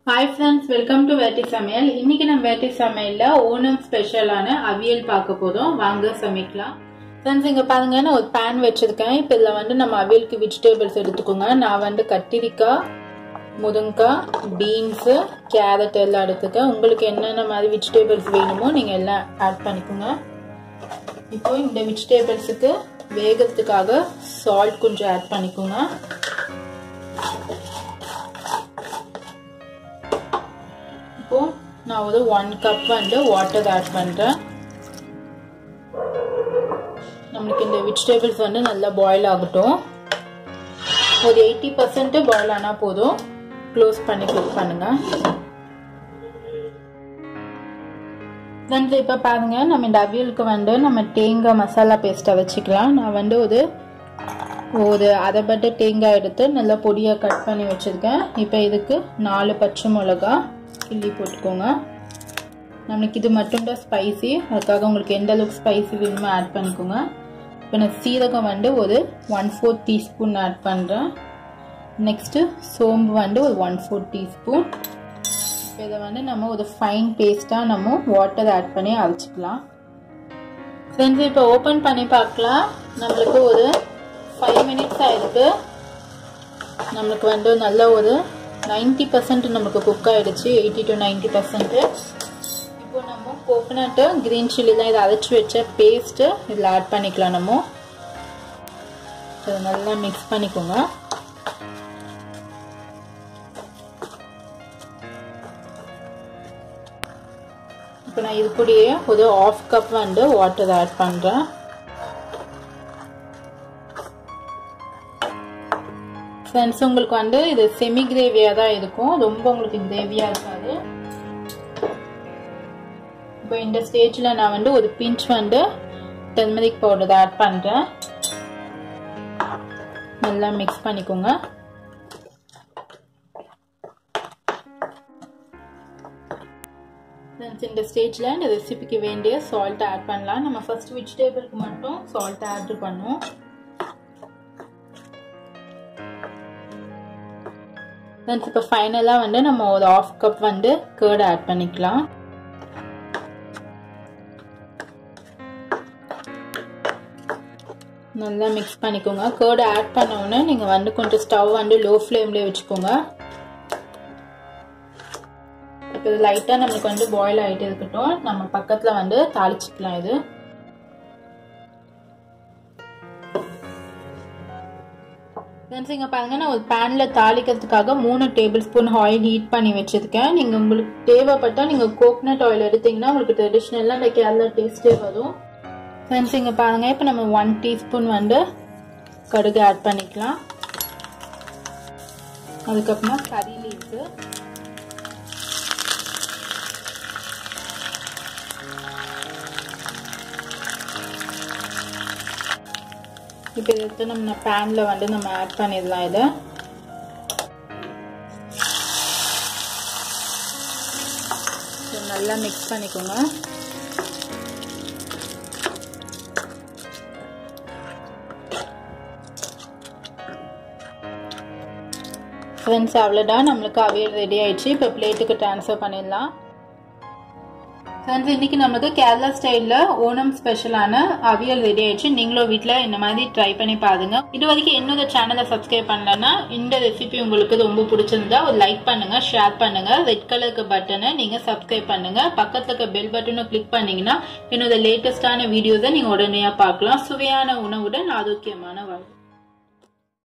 Hi friends, welcome to Veti Samayal. இன்னைக்கு நம்ம Veti Samayalல Onam ஸ்பெஷலான அவியல் பார்க்க போறோம். வாங்க சமைக்கலாம். Friends இங்க பாருங்க நான் ஒரு pan வெச்சிருக்கேன். இப்போ இதுல வந்து நம்ம அவியலுக்கு வெஜிடபிள்ஸ் எடுத்துக்கோங்க. நான் வந்து கத்திரிக்காய், முருங்கைக்காய், பீன்ஸ், கேரட் எல்லாம் எடுத்துக்கேன். உங்களுக்கு என்னென்ன மாதிரி வெஜிடபிள்ஸ் வேணுமோ நீங்க எல்லாம் ஆட் பண்ணிக்கோங்க. இப்போ இந்த வெஜிடபிள்ஸ்க்கு வேகத்துக்காக salt கொஞ்சம் ஆட் பண்ணிக்கோங்க. இப்போ நான் ஒரு 1 கப் வந்து வாட்டர் ஆட் பண்றேன். நமக்கு இந்த வெஜிடபிள்ஸ் வந்து நல்லா பாயில் ஆகட்டும். ஒரு 80% பாயில் ஆனா போதும். க்ளோஸ் பண்ணி குக் பண்ணுங்க. then இப்ப பாருங்க நம்ம இந்த அவியலுக்கு வந்து நம்ம தேங்காய் மசாலா பேஸ்ட் வச்சுக்கலாம். நான் வந்து ஒரு அரை பட்டை தேங்காய் எடுத்து நல்லா பொடியா கட் பண்ணி வச்சிருக்கேன். இப்போ இதுக்கு 4 பச்சை மிளகாய் கிள்ளி போட்டுக்கோங்க. நமக்கு இது மட்டும் தான் ஸ்பைசி, அதுக்காக உங்களுக்கு எந்த அளவுக்கு ஸ்பைசி வேணுமோ ஆட் பண்ணிக்கோங்க. இப்போ நான் சீரகம் வந்து ஒரு 1/4 டீஸ்பூன் ஆட் பண்ணுறேன். நெக்ஸ்ட்டு சோம்பு வந்து ஒரு 1/4 டீஸ்பூன். இப்போ இதை வந்து நம்ம ஒரு ஃபைன் பேஸ்ட்டாக நம்ம வாட்டர் ஆட் பண்ணி அரைச்சிக்கலாம். ஃப்ரெண்ட்ஸ் இப்போ ஓப்பன் பண்ணி பார்க்கலாம். நம்மளுக்கு ஒரு 5 மினிட்ஸ் ஆயிருக்கு. நம்மளுக்கு வந்து நல்ல ஒரு 90% நமக்கு குக் ஆயிடுச்சு. 80 to 90%. இப்போ நம்ம கோகனட் கிரீன் சில்லி தான் இதை அரைச்சி வச்ச பேஸ்ட் இதில் ஆட் பண்ணிக்கலாம். நம்ம இதை நல்லா மிக்ஸ் பண்ணிக்கோங்க. இப்போ நான் இது கூடயே ஒரு 1/2 கப் வந்து வாட்டர் ஆட் பண்ணுறேன். ஃப்ரெண்ட்ஸ் உங்களுக்கு வந்து இது செமி கிரேவியா தான் இருக்கும், ரொம்ப உங்களுக்கு கிரேவியா இருக்காது. இப்போ இந்த ஸ்டேஜ்ல நான் வந்து ஒரு பிஞ்ச் வந்து டர்மரிக் பவுடர் ஆட் பண்றேன். நல்லா மிக்ஸ் பண்ணிக்கோங்க. இந்த ஸ்டேஜ்ல இந்த ரெசிபிக்கு வேண்டிய சால்ட் ஆட் பண்ணலாம். நம்ம ஃபர்ஸ்ட் வெஜிடபிளுக்கு மட்டும் சால்ட் ஆட் பண்ணுவோம். இப்போ ஃபைனலாக வந்து நம்ம ஒரு 1/2 கப் வந்து கர்ட் ஆட் பண்ணிக்கலாம். நல்லா மிக்ஸ் பண்ணிக்கோங்க. கர்ட் ஆட் பண்ண உடனே நீங்கள் வந்து கொஞ்சம் ஸ்டவ் வந்து லோ ஃப்ளேம்லேயே வச்சுக்கோங்க. இப்போ இது லைட்டாக நம்மளுக்கு வந்து பாயில் ஆகிட்டு இருக்கட்டும். நம்ம பக்கத்தில் வந்து தாளிச்சிக்கலாம். இது இங்க பாருங்க நான் ஒரு பேன்ல தாளிக்கிறதுக்காக 3 டேபிள் ஸ்பூன் ஆயில் ஹீட் பண்ணி வச்சிருக்கேன். நீங்க உங்களுக்கு தேவைப்பட்டா நீங்க கோகனட் ஆயில் எடுத்தீங்கன்னா உங்களுக்கு ட்ரெடிஷனலா இந்த கேரளா டேஸ்டே வரும். ஃப்ரெண்ட்ஸ் இங்க பாருங்க இப்போ நம்ம 1 டீஸ்பூன் வந்து கடுகு ஆட் பண்ணிக்கலாம். அதுக்கப்புறமா கறி லீவ்ஸ், இப்போ எடுத்து நம்ம பேன்ல வந்து நம்ம ஆட் பண்ணிடலாம். இதை நல்லா மிக்ஸ் பண்ணிக்கோங்க. ஃப்ரெண்ட்ஸ் அவ்வளோதான், நம்மளுக்கு அவியல் ரெடி ஆயிடுச்சு. இப்போ பிளேட்டுக்கு ட்ரான்ஸ்ஃபர் பண்ணிடலாம். ஃப்ரெண்ட்ஸ் இன்னைக்கு நமக்கு கேரளா ஸ்டைல்ல ஓணம் ஸ்பெஷலான அவியல் ரெடி ஆயிடுச்சு. நீங்களும் வீட்டில் இந்த மாதிரி ட்ரை பண்ணி பாருங்க. இது வரைக்கும் என்னோட சேனலை சப்ஸ்கிரைப் பண்ணலன்னா இந்த ரெசிபி உங்களுக்கு ரொம்ப பிடிச்சிருந்தா ஒரு லைக் பண்ணுங்க, ஷேர் பண்ணுங்க. ரெட் கலருக்கு பட்டனை நீங்க சப்ஸ்கிரைப் பண்ணுங்க. பக்கத்துல இருக்க பெல் பட்டனும் கிளிக் பண்ணீங்கன்னா என்னோட லேட்டஸ்டான வீடியோஸை நீங்க உடனே பார்க்கலாம். சுவையான உணவுடன் ஆரோக்கியமான வாழ்க்கை.